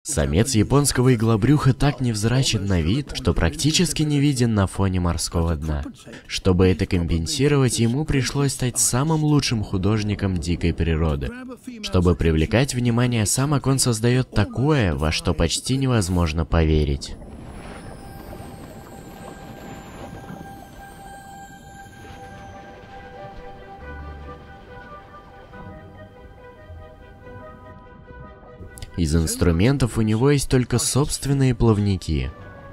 Самец японского иглобрюха так невзрачен на вид, что практически не виден на фоне морского дна. Чтобы это компенсировать, ему пришлось стать самым лучшим художником дикой природы. Чтобы привлекать внимание самок, он создает такое, во что почти невозможно поверить. Из инструментов у него есть только собственные плавники.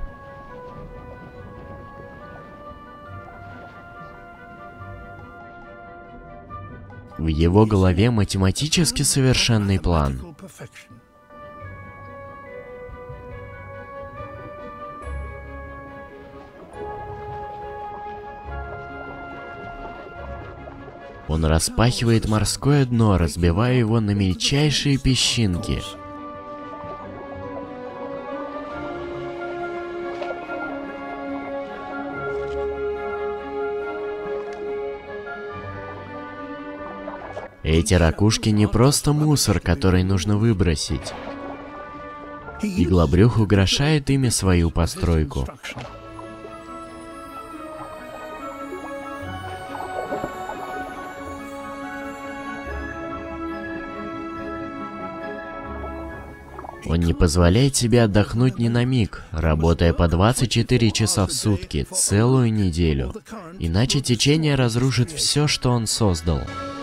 В его голове математически совершенный план. Он распахивает морское дно, разбивая его на мельчайшие песчинки. Эти ракушки не просто мусор, который нужно выбросить. Иглобрюх украшает ими свою постройку. Он не позволяет себе отдохнуть ни на миг, работая по 24 часа в сутки, целую неделю. Иначе течение разрушит все, что он создал.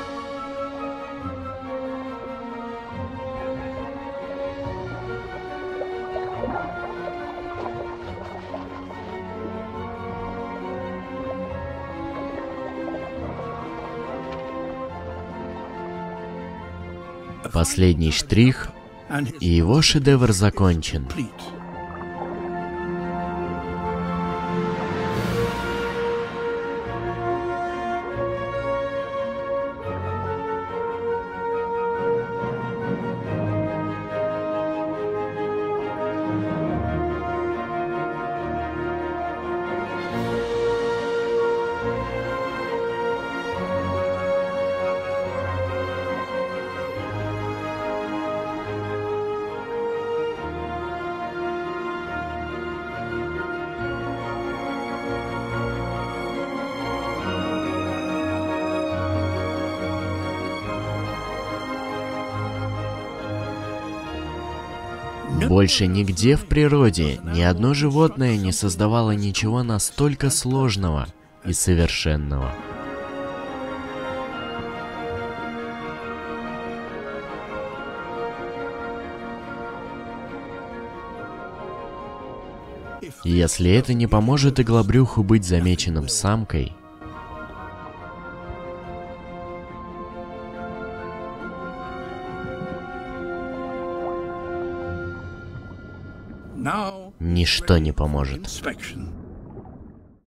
Последний штрих, и его шедевр закончен. Больше нигде в природе ни одно животное не создавало ничего настолько сложного и совершенного. Если это не поможет иглобрюху быть замеченным самкой, ничто не поможет.